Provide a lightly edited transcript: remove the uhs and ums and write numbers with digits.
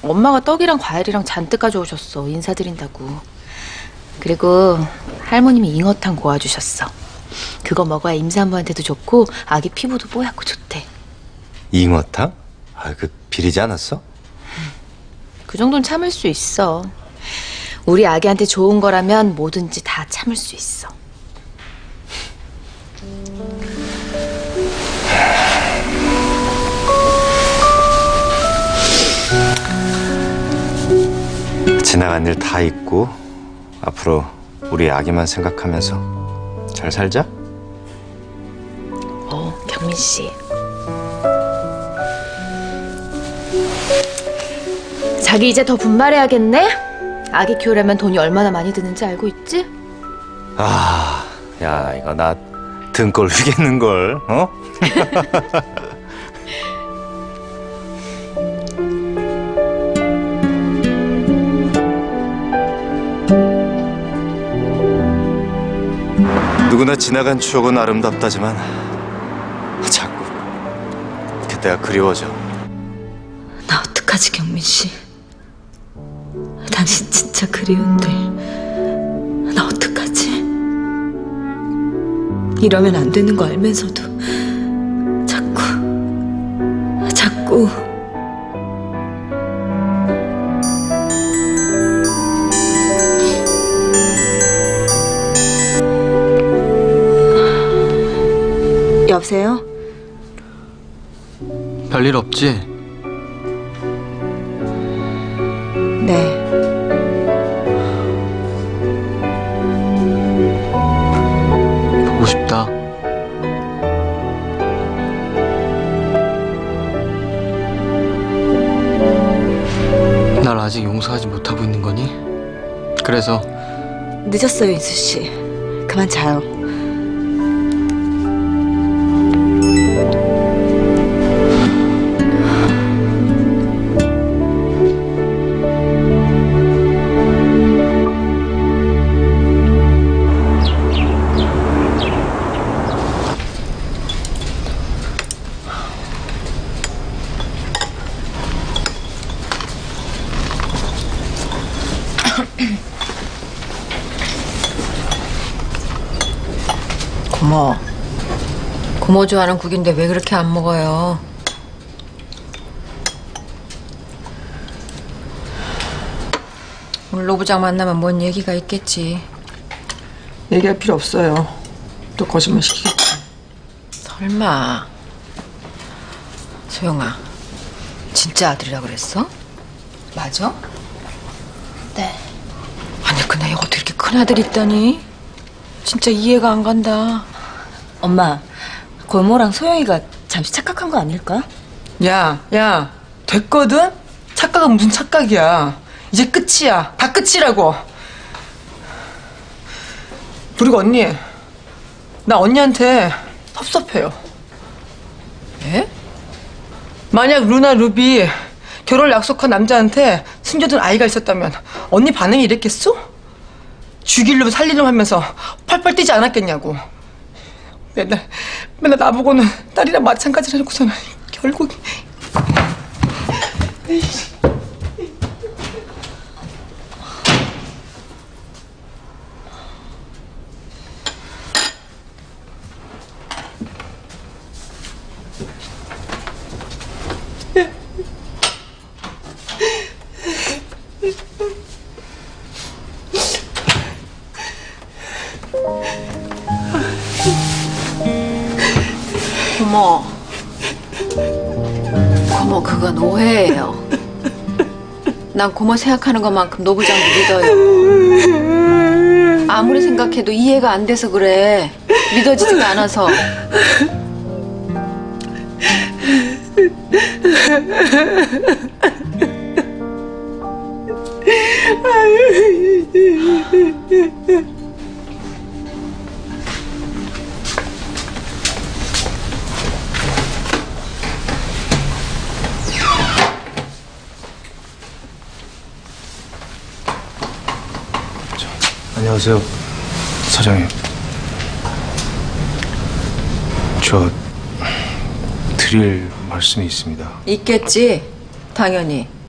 엄마가 떡이랑 과일이랑 잔뜩 가져오셨어. 인사드린다고. 그리고 할머님이 잉어탕 고아주셨어. 그거 먹어야 임산부한테도 좋고 아기 피부도 뽀얗고 좋대. 잉어탕? 그 비리지 않았어? 그 정도는 참을 수 있어. 우리 아기한테 좋은 거라면 뭐든지 다 참을 수 있어. 지나간 일 다 잊고 앞으로 우리 아기만 생각하면서 잘 살자? 경민 씨. 자기 이제 더 분발해야겠네? 아기 키우려면 돈이 얼마나 많이 드는지 알고 있지? 야, 이거 나 등골 휘겠는걸, 어? 누구나 지나간 추억은 아름답다지만 자꾸 그때가 그리워져. 나 어떡하지, 경민 씨? 당신 진짜 그리운데 나 어떡하지? 이러면 안 되는 거 알면서도 자꾸 여보세요? 별일 없지? 네. 보고 싶다. 날 아직 용서하지 못하고 있는 거니? 그래서 늦었어요, 인수 씨. 그만 자요. 고모 좋아하는 국인데 왜 그렇게 안 먹어요? 오늘 노부장 만나면 뭔 얘기가 있겠지. 얘기할 필요 없어요. 또 거짓말 시키겠지. 설마. 소영아, 진짜 아들이라 그랬어? 맞아? 네. 아니 그 나이에 어떻게 이렇게 큰 아들이 있다니? 진짜 이해가 안 간다. 엄마, 골모랑 소영이가 잠시 착각한 거 아닐까? 야, 됐거든? 착각은 무슨 착각이야. 이제 끝이야. 다 끝이라고. 그리고 언니, 나 언니한테 섭섭해요. 예? 만약 루나 루비 결혼을 약속한 남자한테 숨겨둔 아이가 있었다면 언니 반응이 이랬겠어? 죽이려고 살리려고 하면서 펄펄 뛰지 않았겠냐고. 맨날 나보고는 딸이랑 마찬가지라고서는 결국. 고모 그건 오해예요. 난 고모 생각하는 것만큼 노부장도 믿어요. 아무리 생각해도 이해가 안 돼서 그래. 믿어지지가 않아서. 안녕하세요, 사장님. 저 드릴 말씀이 있습니다. 있겠지, 당연히.